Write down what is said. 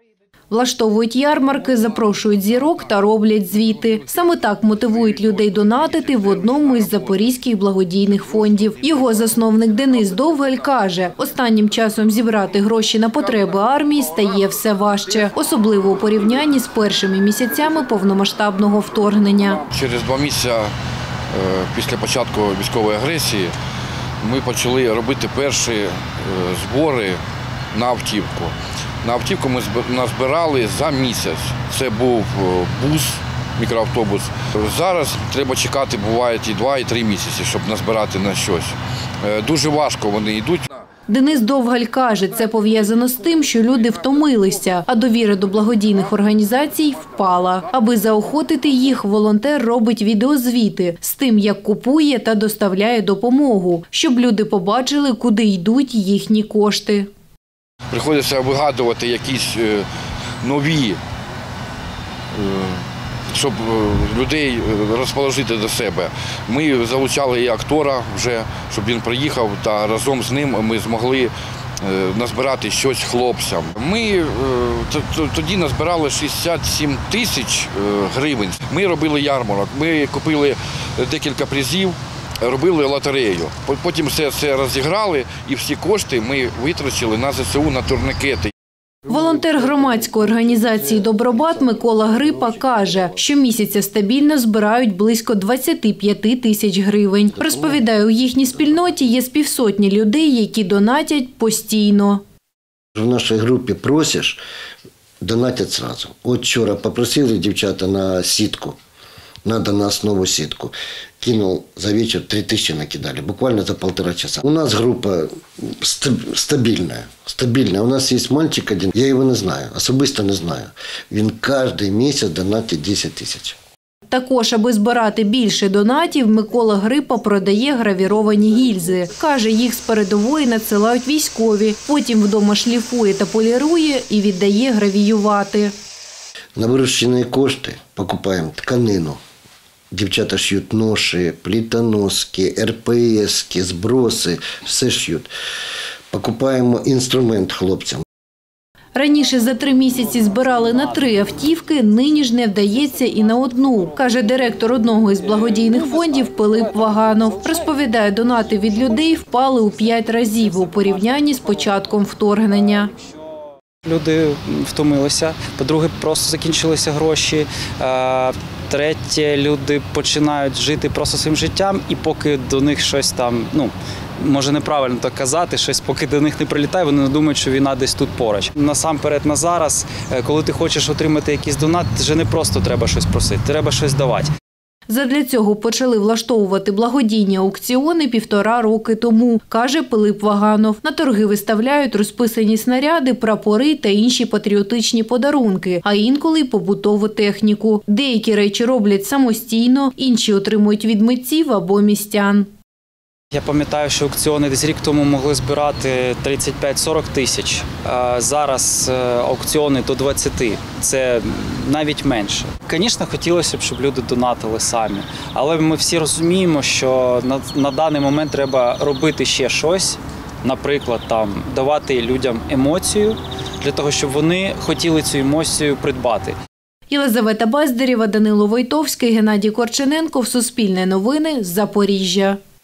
Влаштовують ярмарки, запрошують зірок та роблять звіти. Саме так мотивують людей донатити в одному із запорізьких благодійних фондів. Його засновник Денис Довгаль каже, останнім часом зібрати гроші на потреби армії стає все важче, особливо у порівнянні з першими місяцями повномасштабного вторгнення. Через 2 місяці після початку військової агресії ми почали робити перші збори на автівку. На автівку ми назбирали за місяць. Це був бус, мікроавтобус. Зараз треба чекати, буває, і 2, і 3 місяці, щоб назбирати на щось. Дуже важко вони йдуть. Денис Довгаль каже, це пов'язано з тим, що люди втомилися, а довіра до благодійних організацій впала. Аби заохотити їх, волонтер робить відеозвіти з тим, як купує та доставляє допомогу, щоб люди побачили, куди йдуть їхні кошти. Приходиться вигадувати якісь нові, щоб людей розположити до себе. Ми залучали і актора вже, щоб він приїхав, та разом з ним ми змогли назбирати щось хлопцям. Ми тоді назбирали 67 тисяч гривень. Ми робили ярмарок, ми купили декілька призів, робили лотерею. Потім все це розіграли і всі кошти ми витрачили на ЗСУ, на турнікети. Волонтер громадської організації «Добробат» Микола Грипа каже, щомісяця стабільно збирають близько 25 тисяч гривень. Розповідає, у їхній спільноті є з півсотні людей, які донатять постійно. В нашій групі просиш, донатять одразу. От вчора попросили дівчата на сітку. Надо на основу сетку. Кинул за вечер 3000 накидали, буквально за 1,5 часа. У нас группа стабильная. У нас есть мальчик один, я его не знаю, особисто не знаю. Він кожен місяць донатить 10 тисяч. Також, аби збирати більше донатів, Микола Грипа продає гравіровані гільзи. Каже, їх з передової надсилають військові, потім вдома шліфує та полірує і віддає гравіювати. На вирощені кошти покупаємо тканину. Дівчата шьють ноші, плітоноски, РПСки, зброси, все шьють. Покупаємо інструмент хлопцям. Раніше за 3 місяці збирали на 3 автівки, нині ж не вдається і на 1, каже директор одного із благодійних фондів Пилип Ваганов. Розповідає, донати від людей впали у 5 разів у порівнянні з початком вторгнення. Люди втомилися, по-друге, просто закінчилися гроші, третє, люди починають жити просто своїм життям, і поки до них щось там, може неправильно так казати, щось поки до них не прилітає, вони не думають, що війна десь тут поруч. Насамперед на зараз, коли ти хочеш отримати якийсь донат, вже не просто треба щось просити, треба щось давати. Задля цього почали влаштовувати благодійні аукціони 1,5 роки тому, каже Пилип Ваганов. На торги виставляють розписані снаряди, прапори та інші патріотичні подарунки, а інколи й побутову техніку. Деякі речі роблять самостійно, інші отримують від митців або містян. Я пам'ятаю, що аукціони десь рік тому могли збирати 35-40 тисяч. Зараз аукціони до 20. Це навіть менше. Звісно, хотілося б, щоб люди донатили самі. Але ми всі розуміємо, що на даний момент треба робити ще щось. Наприклад, давати людям емоцію, для того, щоб вони хотіли цю емоцію придбати. Єлизавета Бездарєва, Данило Войтовський, Геннадій Корчененко. Суспільне новини. Запоріжжя.